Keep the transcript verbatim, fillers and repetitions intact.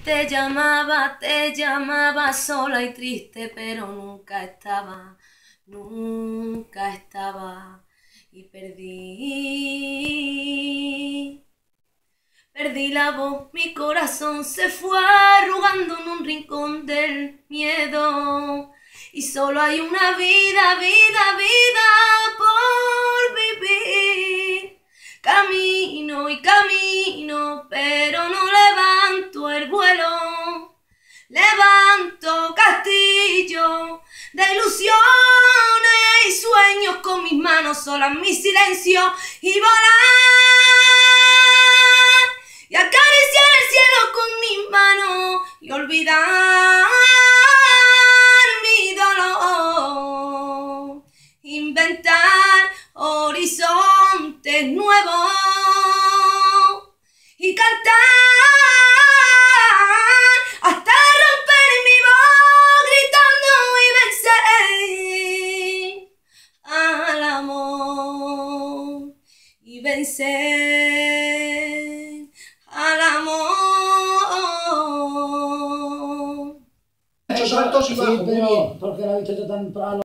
Te llamaba, te llamaba sola y triste, pero nunca estaba, nunca estaba. Y perdí, perdí la voz, mi corazón se fue arrugando en un rincón del miedo. Y solo hay una vida, vida, vida por vivir. Camino y camino, pero no levanto el vuelo. Levanto castillo de ilusiones y sueños con mis manos solas, mi silencio y volar y acariciar el cielo con mis manos y olvidar mi dolor, inventar horizontes nuevos y cantar hasta romper mi voz gritando y vencer al amor y vencer al amor. Muchos altos y bajos. Sí, pero porque la he visto yo tan